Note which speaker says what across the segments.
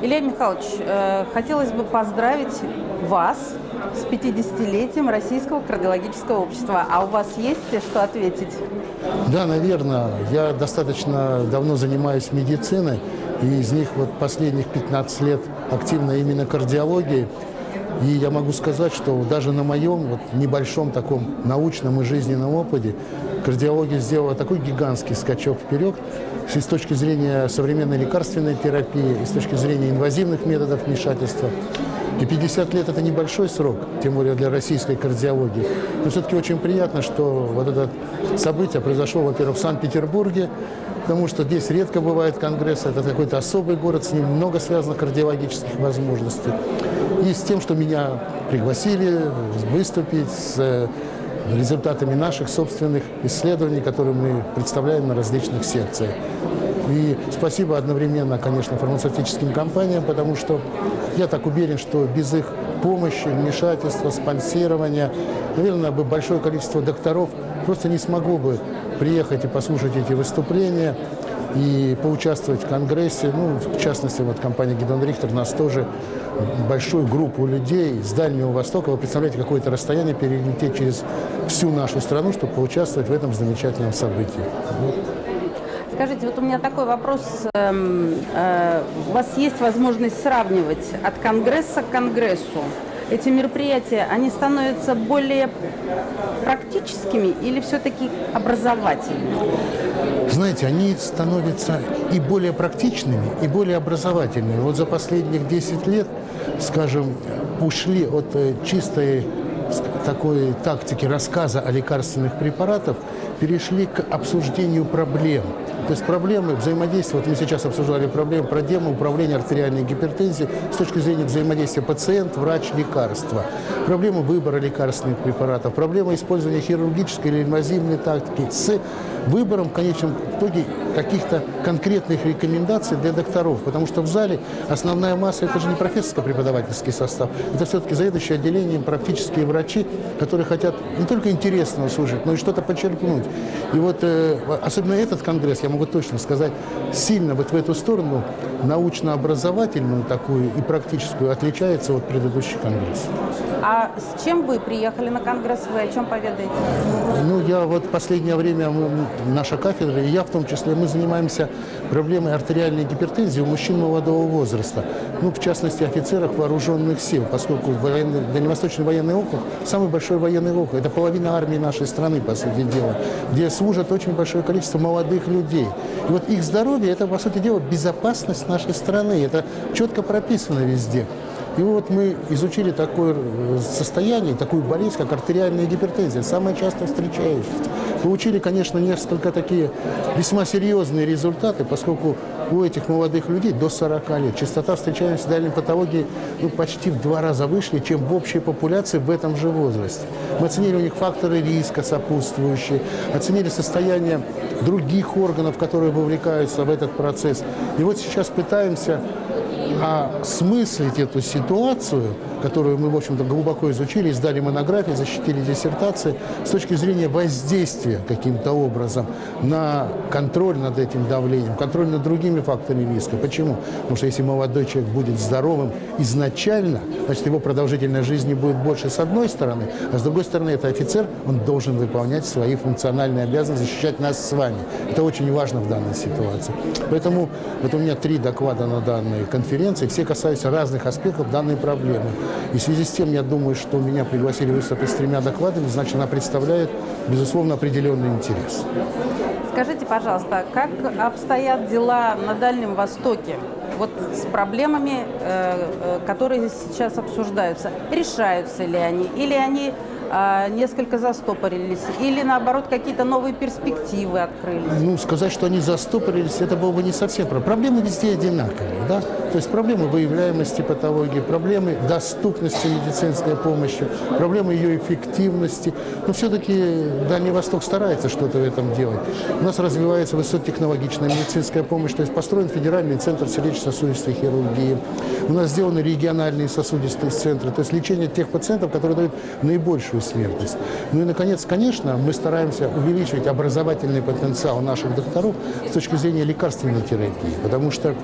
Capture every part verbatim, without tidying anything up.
Speaker 1: Илья Михайлович, э, хотелось бы поздравить вас с пятидесятилетием Российского кардиологического общества. А у вас есть что ответить?
Speaker 2: Да, наверное. Я достаточно давно занимаюсь медициной, и из них вот последних пятнадцать лет активно именно кардиологией. И я могу сказать, что даже на моем вот небольшом таком научном и жизненном опыте кардиология сделала такой гигантский скачок вперед, и с точки зрения современной лекарственной терапии, и с точки зрения инвазивных методов вмешательства. И пятьдесят лет – это небольшой срок, тем более для российской кардиологии. Но все-таки очень приятно, что вот это событие произошло, во-первых, в Санкт-Петербурге, потому что здесь редко бывает конгресс, это какой-то особый город, с ним много связано кардиологических возможностей. И с тем, что меня пригласили выступить с результатами наших собственных исследований, которые мы представляем на различных секциях. И спасибо одновременно, конечно, фармацевтическим компаниям, потому что я так уверен, что без их помощи, вмешательства, спонсирования, наверное, бы большое количество докторов просто не смогло бы приехать и послушать эти выступления и поучаствовать в конгрессе. Ну, в частности, вот компания Гедеон Рихтер нас тоже большую группу людей с Дальнего Востока. Вы представляете, какое-то расстояние перелететь через всю нашу страну, чтобы поучаствовать в этом замечательном событии. Вот.
Speaker 1: Скажите, вот у меня такой вопрос. Э, э, у вас есть возможность сравнивать от конгресса к конгрессу? Эти мероприятия, они становятся более практическими или все-таки образовательными?
Speaker 2: Знаете, они становятся и более практичными, и более образовательными. Вот за последних десять лет, скажем, ушли от чистой такой тактики рассказа о лекарственных препаратах, перешли к обсуждению проблем. То есть проблемы взаимодействия, вот мы сейчас обсуждали проблемы, проблемы управления артериальной гипертензией с точки зрения взаимодействия пациент, врач, лекарства, проблемы выбора лекарственных препаратов, проблемы использования хирургической или инвазивной тактики с выбором в конечном итоге каких-то конкретных рекомендаций для докторов, потому что в зале основная масса – это же не профессорско-преподавательский состав, это все-таки заведующие отделением практические врачи, которые хотят не только интересного слушать, но и что-то подчеркнуть. И вот э, особенно этот конгресс, я могу точно сказать, сильно вот в эту сторону научно-образовательную такую и практическую отличается от предыдущих конгрессов.
Speaker 1: А с чем вы приехали на конгресс? Вы о чем поведаете?
Speaker 2: Ну, я вот в последнее время, мы, наша кафедра, и я в том числе, мы занимаемся проблемой артериальной гипертензии у мужчин молодого возраста. Ну, в частности, офицерах вооруженных сил, поскольку военный, Дальневосточный военный округ – самый большой военный округ. Это половина армии нашей страны, по сути дела, где служат очень большое количество молодых людей. И вот их здоровье – это, по сути дела, безопасность нашей страны. Это четко прописано везде. И вот мы изучили такое состояние, такую болезнь, как артериальная гипертензия, самая часто встречающаяся. Получили, конечно, несколько такие весьма серьезные результаты, поскольку у этих молодых людей до сорока лет частота встречаемости дальней патологии ну, почти в два раза выше, чем в общей популяции в этом же возрасте. Мы оценили у них факторы риска сопутствующие, оценили состояние других органов, которые вовлекаются в этот процесс. И вот сейчас пытаемся осмыслить эту ситуацию, которую мы, в общем-то, глубоко изучили, издали монографии, защитили диссертации, с точки зрения воздействия каким-то образом на контроль над этим давлением, контроль над другими факторами риска. Почему? Потому что если молодой человек будет здоровым изначально, значит, его продолжительность жизни будет больше с одной стороны, а с другой стороны, это офицер, он должен выполнять свои функциональные обязанности, защищать нас с вами. Это очень важно в данной ситуации. Поэтому вот у меня три доклада на данной конференции, все касаются разных аспектов данной проблемы. И в связи с тем, я думаю, что меня пригласили выступить с тремя докладами, значит, она представляет, безусловно, определенный интерес.
Speaker 1: Скажите, пожалуйста, как обстоят дела на Дальнем Востоке? Вот с проблемами, э, которые сейчас обсуждаются, решаются ли они? Или они э, несколько застопорились? Или, наоборот, какие-то новые перспективы открылись?
Speaker 2: Ну, сказать, что они застопорились, это было бы не совсем правильно. Проблемы везде одинаковые, да? То есть проблемы выявляемости патологии, проблемы доступности медицинской помощи, проблемы ее эффективности. Но все-таки Дальний Восток старается что-то в этом делать. У нас развивается высокотехнологичная медицинская помощь, то есть построен федеральный центр сердечно-сосудистой хирургии. У нас сделаны региональные сосудистые центры, то есть лечение тех пациентов, которые дают наибольшую смертность. Ну и, наконец, конечно, мы стараемся увеличивать образовательный потенциал наших докторов с точки зрения лекарственной терапии, потому что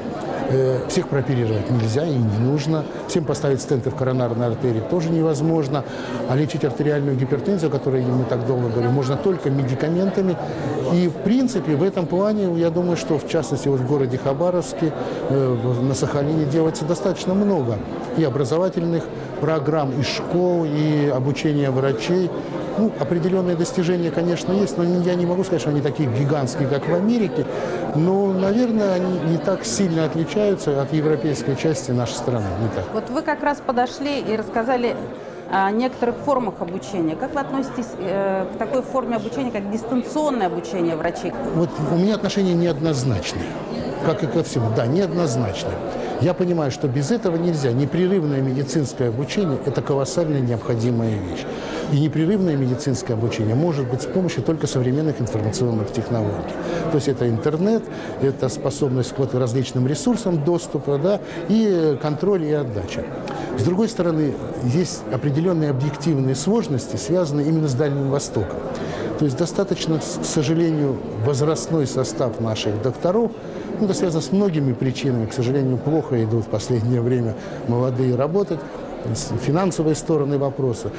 Speaker 2: Э, всех прооперировать нельзя и не нужно. Всем поставить стенты в коронарной артерии тоже невозможно. А лечить артериальную гипертензию, о которой мы так долго говорим, можно только медикаментами. И, в принципе, в этом плане, я думаю, что, в частности, вот в городе Хабаровске, э, на Сахалине делается достаточно много и образовательных программ, и школ, и обучения врачей. Ну, определенные достижения, конечно, есть, но я не могу сказать, что они такие гигантские, как в Америке, но, наверное, они не так сильно отличаются от европейской части нашей страны. Не так.
Speaker 1: Вот вы как раз подошли и рассказали о некоторых формах обучения. Как вы относитесь э, к такой форме обучения, как дистанционное обучение врачей?
Speaker 2: Вот у меня отношения неоднозначные, как и ко всему. Да, неоднозначные. Я понимаю, что без этого нельзя. Непрерывное медицинское обучение – это колоссально необходимая вещь. И непрерывное медицинское обучение может быть с помощью только современных информационных технологий. То есть это интернет, это способность к вот различным ресурсам доступа, да, и контроль и отдача. С другой стороны, есть определенные объективные сложности, связанные именно с Дальним Востоком. То есть достаточно, к сожалению, возрастной состав наших докторов. Ну, это связано с многими причинами. К сожалению, плохо идут в последнее время молодые работать. Финансовые стороны вопроса.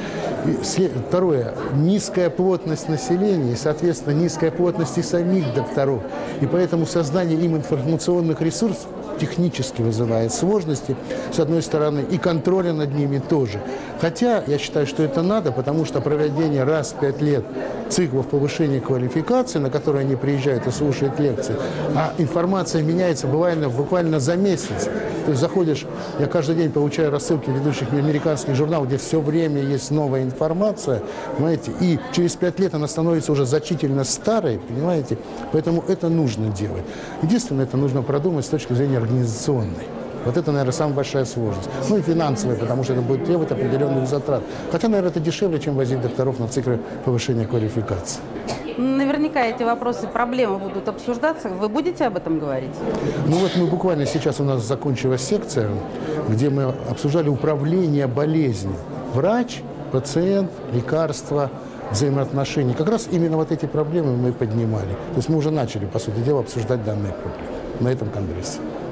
Speaker 2: И второе. Низкая плотность населения и, соответственно, низкая плотность и самих докторов. И поэтому создание им информационных ресурсов технически вызывает сложности, с одной стороны, и контроля над ними тоже. Хотя я считаю, что это надо, потому что проведение раз в пять лет циклов повышения квалификации, на которые они приезжают и слушают лекции, а информация меняется буквально, буквально за месяц. То есть заходишь, я каждый день получаю рассылки ведущих американских журналов, где все время есть новая информация, понимаете, и через пять лет она становится уже значительно старой, понимаете, поэтому это нужно делать. Единственное, это нужно продумать с точки зрения организационной. Вот это, наверное, самая большая сложность. Ну и финансовая, потому что это будет требовать определенных затрат. Хотя, наверное, это дешевле, чем возить докторов на циклы повышения квалификации.
Speaker 1: Наверняка эти вопросы, проблемы будут обсуждаться. Вы будете об этом говорить?
Speaker 2: Ну вот мы буквально сейчас у нас закончилась секция, где мы обсуждали управление болезнью. Врач, пациент, лекарства, взаимоотношения. Как раз именно вот эти проблемы мы поднимали. То есть мы уже начали, по сути дела, обсуждать данные проблемы на этом конгрессе.